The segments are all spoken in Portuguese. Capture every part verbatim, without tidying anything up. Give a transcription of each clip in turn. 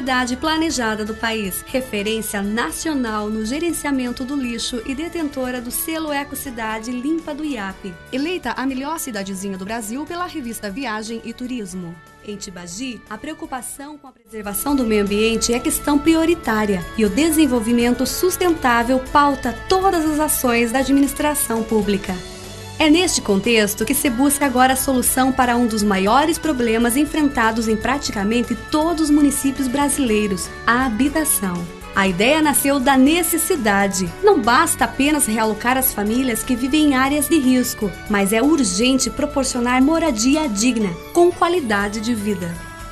cidade planejada do país, referência nacional no gerenciamento do lixo e detentora do selo Ecocidade Limpa do I A P. Eleita a melhor cidadezinha do Brasil pela revista Viagem e Turismo. Em Tibagi, a preocupação com a preservação do meio ambiente é questão prioritária e o desenvolvimento sustentável pauta todas as ações da administração pública. É neste contexto que se busca agora a solução para um dos maiores problemas enfrentados em praticamente todos os municípios brasileiros, a habitação. A ideia nasceu da necessidade. Não basta apenas realocar as famílias que vivem em áreas de risco, mas é urgente proporcionar moradia digna, com qualidade de vida.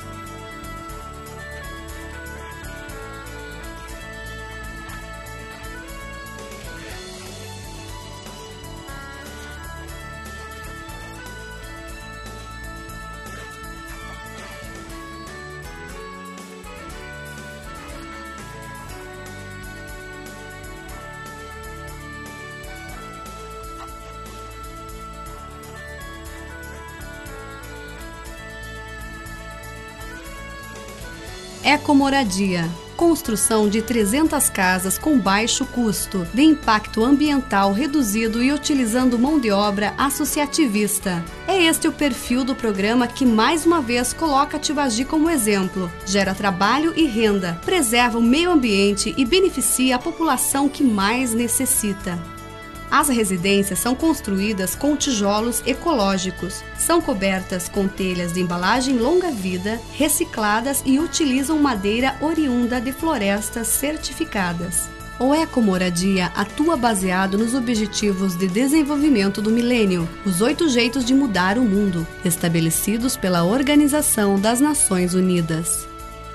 Ecomoradia. Construção de trezentas casas com baixo custo, de impacto ambiental reduzido e utilizando mão de obra associativista. É este o perfil do programa que mais uma vez coloca Tibagi como exemplo. Gera trabalho e renda, preserva o meio ambiente e beneficia a população que mais necessita. As residências são construídas com tijolos ecológicos, são cobertas com telhas de embalagem longa-vida, recicladas e utilizam madeira oriunda de florestas certificadas. O Ecomoradia atua baseado nos Objetivos de Desenvolvimento do Milênio, os oito jeitos de mudar o mundo, estabelecidos pela Organização das Nações Unidas.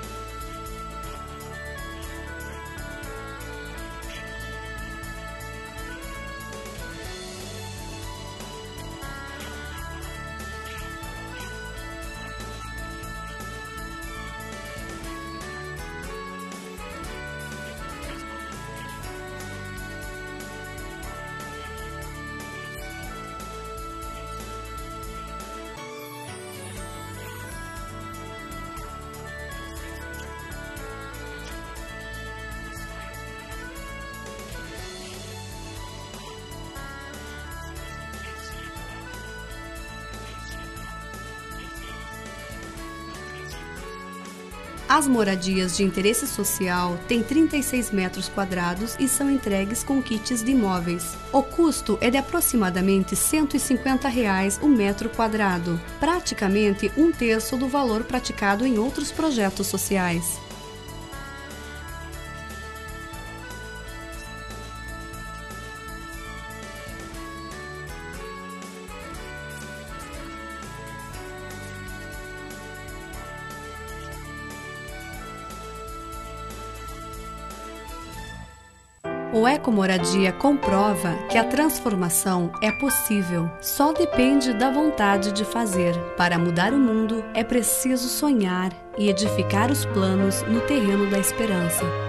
As moradias de interesse social têm trinta e seis metros quadrados e são entregues com kits de imóveis. O custo é de aproximadamente cento e cinquenta reais o metro quadrado, praticamente um terço do valor praticado em outros projetos sociais. O Ecomoradia comprova que a transformação é possível, só depende da vontade de fazer. Para mudar o mundo, é preciso sonhar e edificar os planos no terreno da esperança.